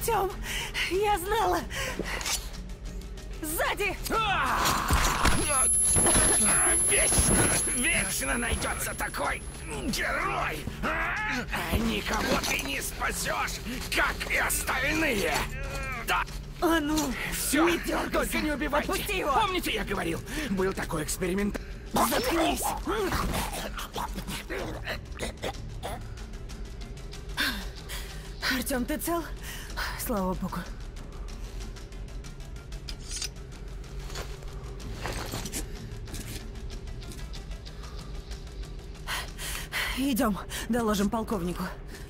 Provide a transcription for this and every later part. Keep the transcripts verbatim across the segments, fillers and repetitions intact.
Артём, я знала! Сзади! Вечно, вечно найдется такой герой! Никого ты не спасешь, как и остальные! Да! А ну, Все, не дергайся. только не убивайте! Отпусти его! Помните, я говорил, был такой эксперимент... Заткнись! Артём, ты цел? Слава богу. Идем, доложим полковнику.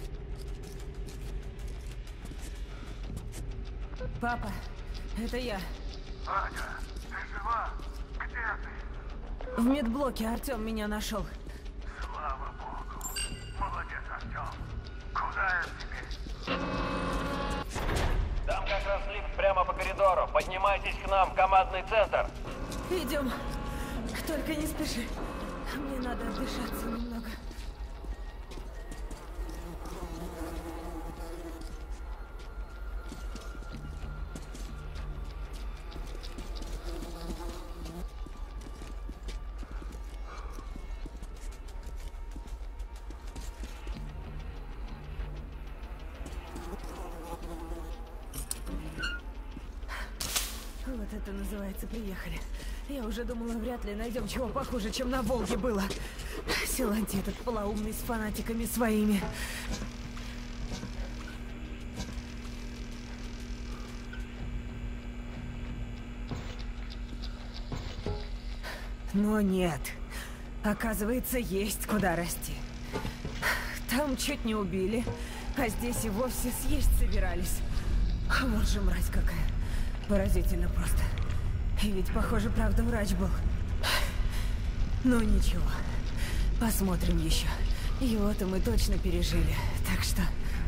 Папа, это я. Аня, ты жива? Где ты? В медблоке Артём меня нашел. Слава богу. Молодец, Артём. Куда я теперь? Там как раз лифт прямо по коридору. Поднимайтесь к нам, командный центр. Идем. Только не спеши. Мне надо отдышаться немного. Вот это называется приехали. Я уже думала, вряд ли найдем чего похуже, чем на Волге было. Силантий этот полоумный с фанатиками своими. Но нет. Оказывается, есть куда расти. Там чуть не убили, а здесь и вовсе съесть собирались. Вот же мразь какая. Поразительно просто. И ведь, похоже, правда, врач был. Ну ничего. Посмотрим еще. Его-то мы точно пережили. Так что...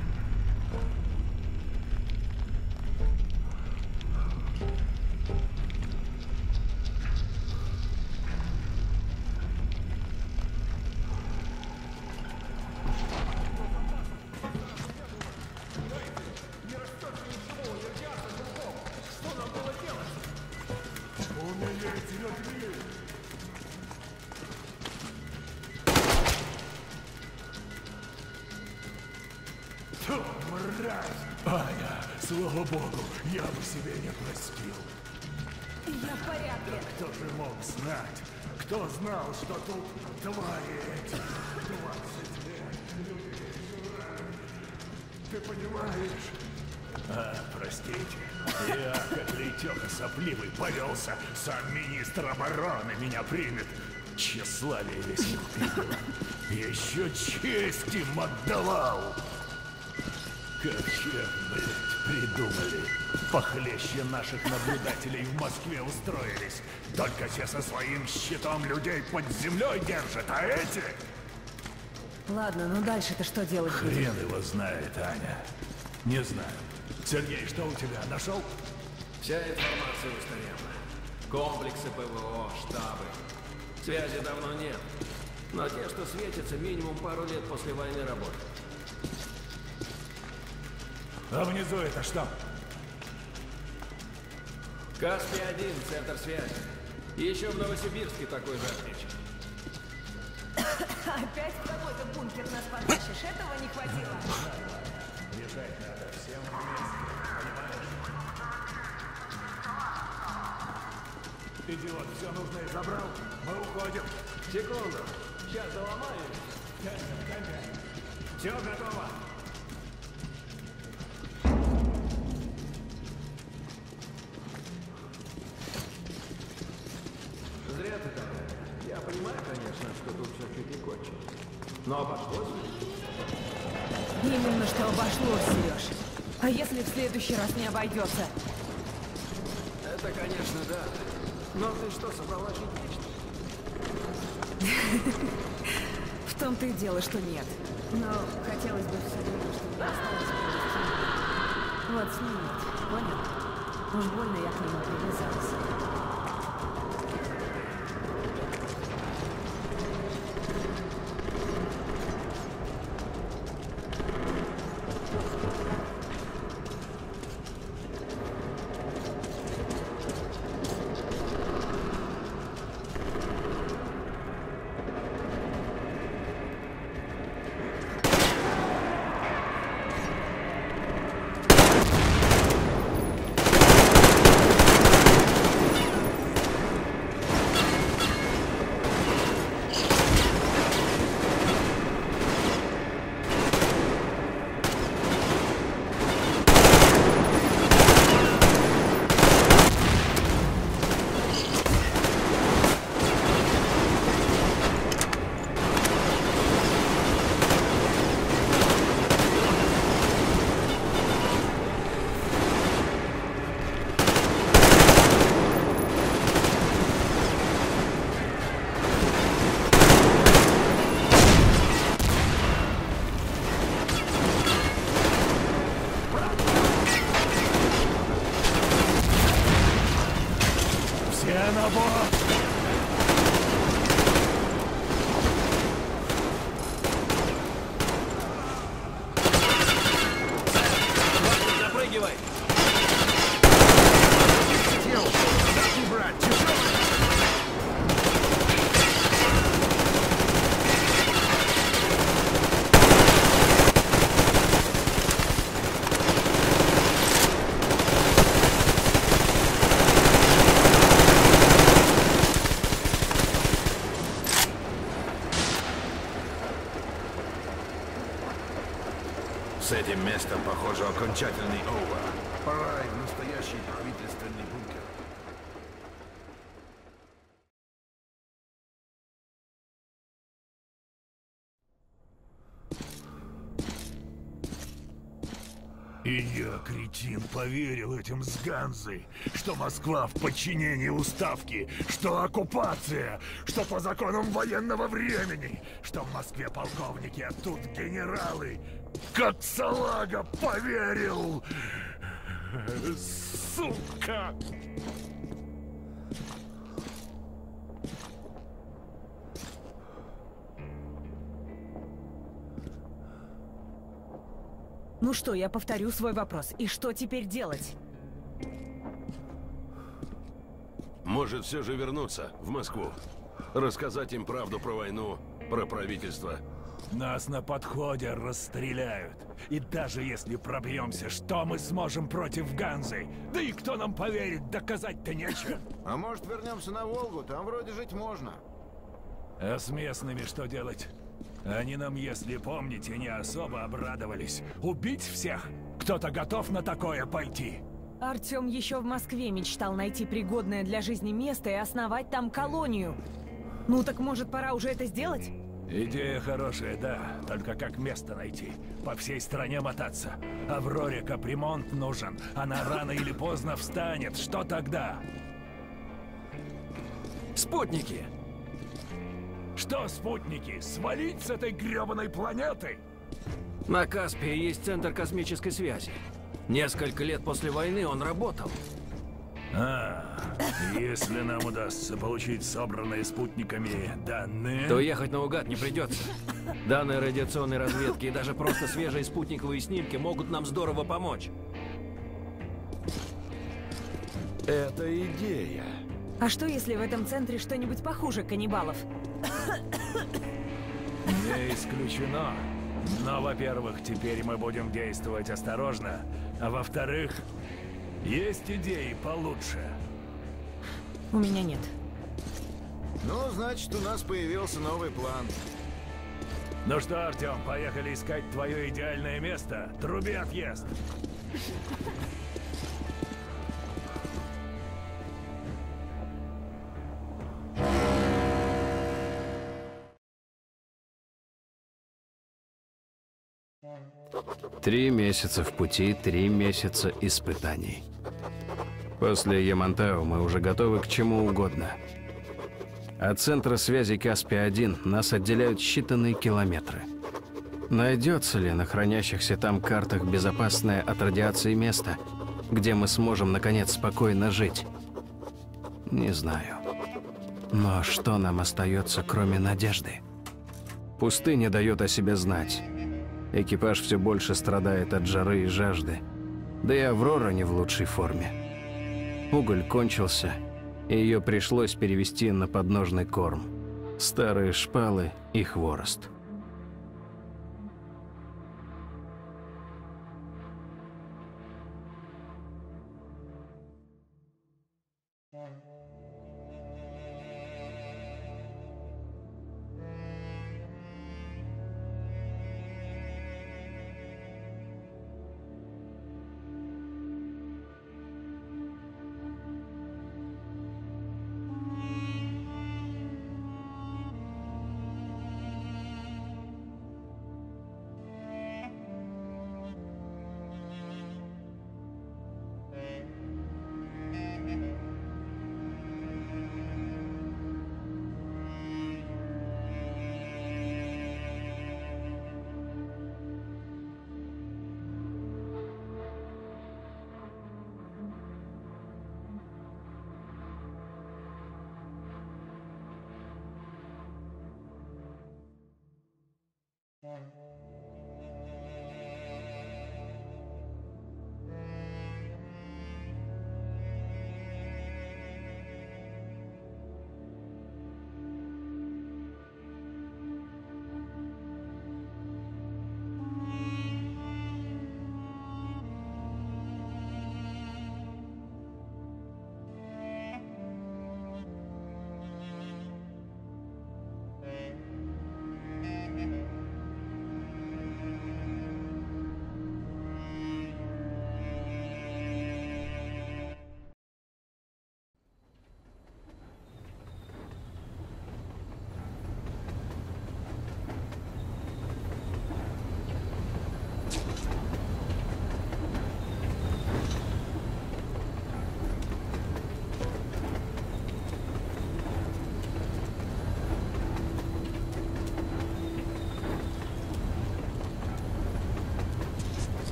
Аня, слава богу, я бы себе не простил. Я в порядке. Кто же мог знать? Кто знал, что тут твари эти? Двадцать лет людей жрали. Ты понимаешь? А, простите. Я, как лейтёха сопливый, повелся. Сам министр обороны меня примет. Тщеславие весь не купил. Еще честь им отдавал. Как черт, блядь, придумали. Похлеще наших наблюдателей в Москве устроились. Только все со своим щитом людей под землей держат, а эти... Ладно, ну дальше-то что делать будем? Хрен его знает, Аня. Не знаю. Сергей, что у тебя, нашел? Вся информация устарела. Комплексы ПВО, штабы. Связи давно нет. Но те, что светятся, минимум пару лет после войны работают. А внизу это что? Каспий один, центр связи. Еще в Новосибирске такой же отмечен. Опять в какой-то бункер нас потащишь? Этого не хватило. Бежать надо всем вместе, понимаешь? Идиот, все нужное забрал. Мы уходим. Секунду. Сейчас доломаю. Все готово. Зря ты так. Я понимаю, конечно, что тут все чуть не кончилось. Но обошлось. Именно что обошлось, Сереж. А если в следующий раз не обойдется? Это, конечно, да. Но ты что, собрала жить вечно? В том-то и дело, что нет. Но хотелось бы все время, чтобы осталось провести. Вот с ним ведь, понял? Уж больно я к нему привязалась. на борт! Запрыгивай! С этим местом, похоже, окончательный овер. Пора и в настоящий правительственный бункер. И я, кретин, поверил этим с Ганзой, что Москва в подчинении уставки, что оккупация, что по законам военного времени, что в Москве полковники, а тут генералы. Как салага поверил! Сука! Ну что, я повторю свой вопрос. И что теперь делать? Может, все же вернуться в Москву? Рассказать им правду про войну, про правительство. Нас на подходе расстреляют. И даже если пробьемся, что мы сможем против Ганзы? Да и кто нам поверит, доказать-то нечего. А может, вернемся на Волгу? Там вроде жить можно. А с местными что делать? Они нам, если помните, не особо обрадовались. Убить всех? Кто-то готов на такое пойти? Артем еще в Москве мечтал найти пригодное для жизни место и основать там колонию. Ну так может, пора уже это сделать? Идея хорошая, да. Только как место найти? По всей стране мотаться. Авроре капремонт нужен. Она рано или поздно встанет. Что тогда? Спутники! Что спутники? Свалить с этой гребаной планеты? На Каспии есть центр космической связи. Несколько лет после войны он работал. А, если нам удастся получить собранные спутниками данные... То ехать наугад не придется. Данные радиационной разведки и даже просто свежие спутниковые снимки могут нам здорово помочь. Это идея. А что, если в этом центре что-нибудь похуже каннибалов? Не исключено. Но, во-первых, теперь мы будем действовать осторожно. А во-вторых, есть идеи получше. У меня нет. Ну, значит, у нас появился новый план. Ну что, Артем, поехали искать твое идеальное место. Труби отъезд. Три месяца в пути, три месяца испытаний. После Ямантау мы уже готовы к чему угодно. От центра связи Каспий один нас отделяют считанные километры. Найдется ли на хранящихся там картах безопасное от радиации место, где мы сможем, наконец, спокойно жить? Не знаю. Но что нам остается, кроме надежды? Пустыня дает о себе знать. Экипаж все больше страдает от жары и жажды. Да и Аврора не в лучшей форме. Уголь кончился, и ее пришлось перевести на подножный корм. Старые шпалы и хворост.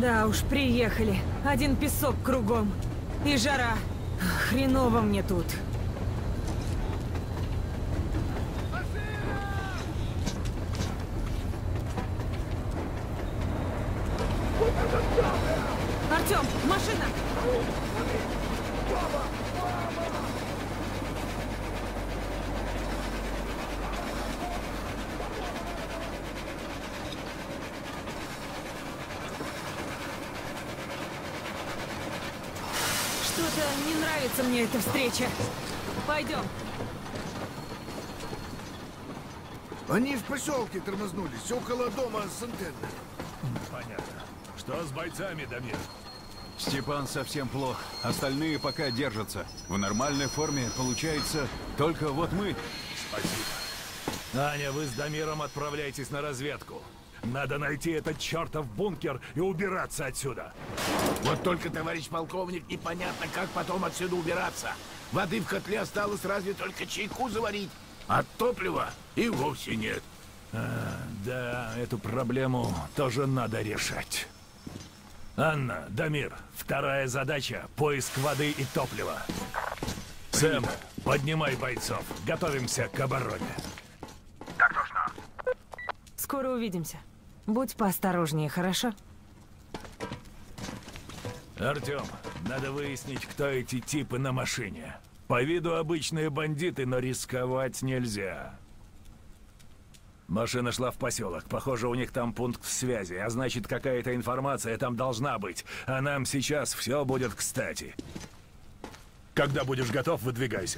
Да уж, приехали. Один песок кругом. И жара. Хреново мне тут. Артём, машина! Что-то не нравится мне эта встреча. Пойдем. Они в поселке тормознулись, около дома с антенной. Понятно. Что с бойцами, Дамир? Степан совсем плох. Остальные пока держатся. В нормальной форме получается только вот мы. Спасибо. Аня, вы с Дамиром отправляйтесь на разведку. Надо найти этот чертов бункер и убираться отсюда. Вот только, товарищ полковник, непонятно, как потом отсюда убираться. Воды в котле осталось разве только чайку заварить, а топлива и вовсе нет. А, да, эту проблему тоже надо решать. Анна, Дамир, вторая задача — поиск воды и топлива. Сэм, поднимай бойцов. Готовимся к обороне. Так точно. Скоро увидимся. Будь поосторожнее, хорошо? Артём, надо выяснить, кто эти типы на машине. По виду обычные бандиты, но рисковать нельзя. Машина шла в поселок. Похоже, у них там пункт связи, а значит, какая-то информация там должна быть. А нам сейчас все будет кстати. Когда будешь готов, выдвигайся.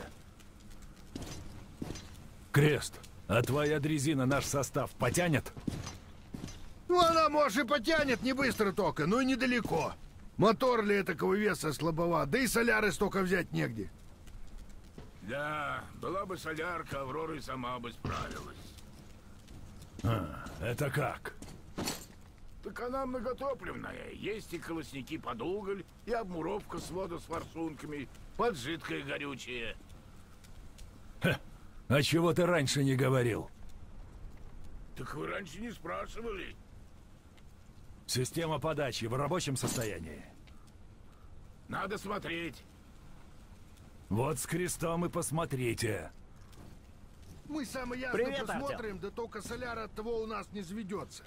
Крест, а твоя дрезина наш состав потянет? Ну, она, может, и потянет, не быстро только, но и недалеко. Мотор ли такого веса слабоват, да и соляры столько взять негде. Да, была бы солярка, Аврора и сама бы справилась. А, это как? Так она многотопливная. Есть и колосники под уголь, и обмуровка свода с форсунками, под жидкое горючее. Ха, а чего ты раньше не говорил? Так вы раньше не спрашивали. Система подачи в рабочем состоянии? Надо смотреть. Вот с крестом и посмотрите. Мы самое ясно Привет, посмотрим, Артём. да только соляра от того у нас не заведется.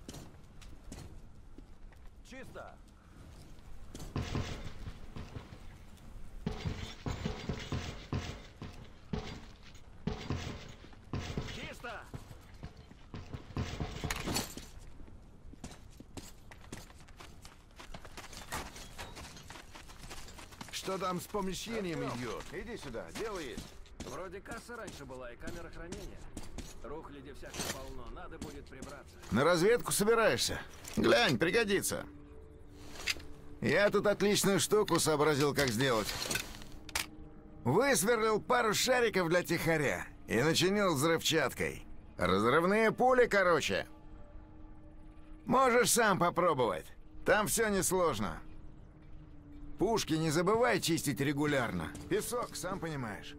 Чисто. Чисто. Что там с помещением идет? Иди сюда, дело есть. Вроде касса раньше была и камера хранения. Рухляди всякой полно, надо будет прибраться. На разведку собираешься? Глянь, пригодится. Я тут отличную штуку сообразил, как сделать. Высверлил пару шариков для тихоря и начинил взрывчаткой. Разрывные пули, короче. Можешь сам попробовать. Там все несложно. Пушки не забывай чистить регулярно. Песок, сам понимаешь.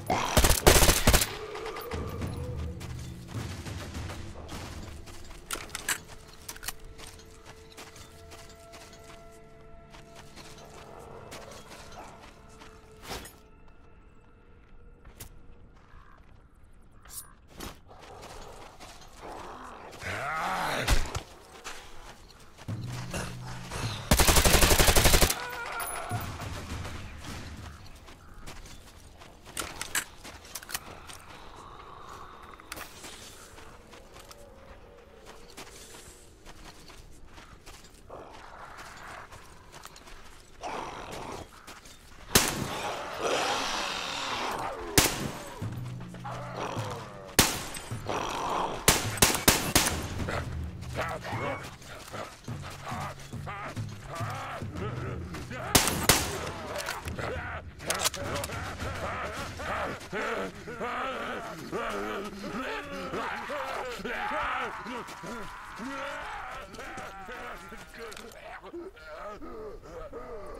Ah!